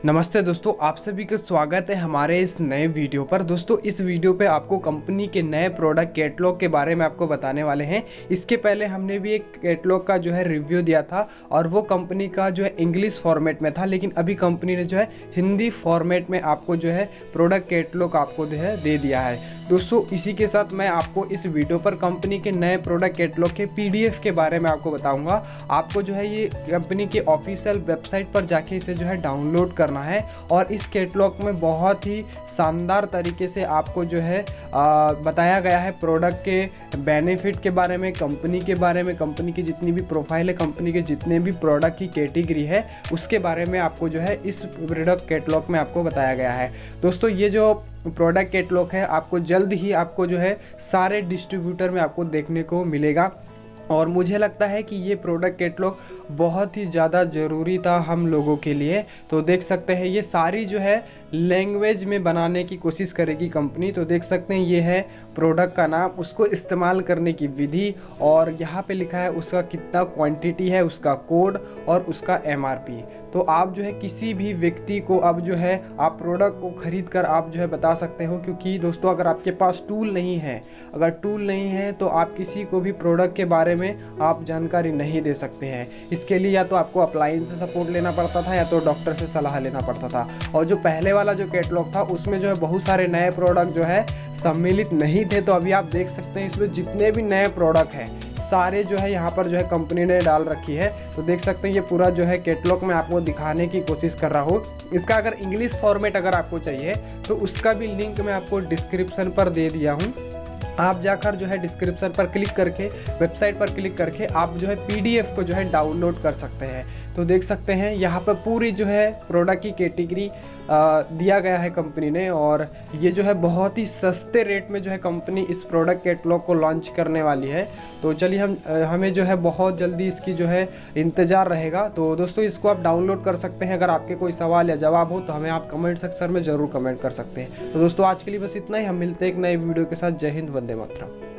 नमस्ते दोस्तों, आप सभी का स्वागत है हमारे इस नए वीडियो पर। दोस्तों, इस वीडियो पे आपको कंपनी के नए प्रोडक्ट कैटलॉग के बारे में आपको बताने वाले हैं। इसके पहले हमने भी एक कैटलॉग का जो है रिव्यू दिया था और वो कंपनी का जो है इंग्लिश फॉर्मेट में था, लेकिन अभी कंपनी ने जो है हिंदी फॉर्मेट में आपको जो है प्रोडक्ट कैटलॉग आपको जो है दे दिया है। दोस्तों, इसी के साथ मैं आपको इस वीडियो पर कंपनी के नए प्रोडक्ट कैटलॉग के PDF के बारे में आपको बताऊंगा। आपको जो है ये कंपनी के ऑफिशियल वेबसाइट पर जाके इसे जो है डाउनलोड करना है और इस कैटलॉग में बहुत ही शानदार तरीके से आपको जो है बताया गया है प्रोडक्ट के बेनिफिट के बारे में, कंपनी के बारे में, कंपनी की जितनी भी प्रोफाइल है, कंपनी के जितने भी प्रोडक्ट की कैटेगरी है उसके बारे में आपको जो है इस प्रोडक्ट कैटलॉग में आपको बताया गया है। दोस्तों, ये जो प्रोडक्ट कैटलॉग है आपको जल्द ही आपको जो है सारे डिस्ट्रीब्यूटर में आपको देखने को मिलेगा और मुझे लगता है कि ये प्रोडक्ट कैटलॉग बहुत ही ज़्यादा ज़रूरी था हम लोगों के लिए। तो देख सकते हैं ये सारी जो है लैंग्वेज में बनाने की कोशिश करेगी कंपनी। तो देख सकते हैं ये है प्रोडक्ट का नाम, उसको इस्तेमाल करने की विधि और यहाँ पे लिखा है उसका कितना क्वांटिटी है, उसका कोड और उसका MRP। तो आप जो है किसी भी व्यक्ति को अब जो है आप प्रोडक्ट को खरीद कर आप जो है बता सकते हो, क्योंकि दोस्तों अगर आपके पास टूल नहीं है, अगर टूल नहीं है तो आप किसी को भी प्रोडक्ट के बारे में आप जानकारी नहीं दे सकते हैं। इसके लिए या तो आपको अप्लायंस से सपोर्ट लेना पड़ता था या तो डॉक्टर से सलाह लेना पड़ता था। और जो पहले वाला जो कैटलॉग था उसमें जो है बहुत सारे नए प्रोडक्ट जो है सम्मिलित नहीं थे। तो अभी आप देख सकते हैं इसमें जितने भी नए प्रोडक्ट हैं सारे जो है यहाँ पर जो है कंपनी ने डाल रखी है। तो देख सकते हैं ये पूरा जो है कैटलॉग में आपको दिखाने की कोशिश कर रहा हूँ। इसका अगर इंग्लिश फॉर्मेट अगर आपको चाहिए तो उसका भी लिंक मैं आपको डिस्क्रिप्शन पर दे दिया हूँ। आप जाकर जो है डिस्क्रिप्शन पर क्लिक करके, वेबसाइट पर क्लिक करके आप जो है PDF को जो है डाउनलोड कर सकते हैं। तो देख सकते हैं यहाँ पर पूरी जो है प्रोडक्ट की कैटेगरी दिया गया है कंपनी ने और ये जो है बहुत ही सस्ते रेट में जो है कंपनी इस प्रोडक्ट कैटलॉग को लॉन्च करने वाली है। तो चलिए हमें जो है बहुत जल्दी इसकी जो है इंतज़ार रहेगा। तो दोस्तों इसको आप डाउनलोड कर सकते हैं। अगर आपके कोई सवाल या जवाब हो तो हमें आप कमेंट सेक्शन में ज़रूर कमेंट कर सकते हैं। तो दोस्तों आज के लिए बस इतना ही। हम मिलते हैं एक नए वीडियो के साथ। जय हिंद, वंदे मातरम।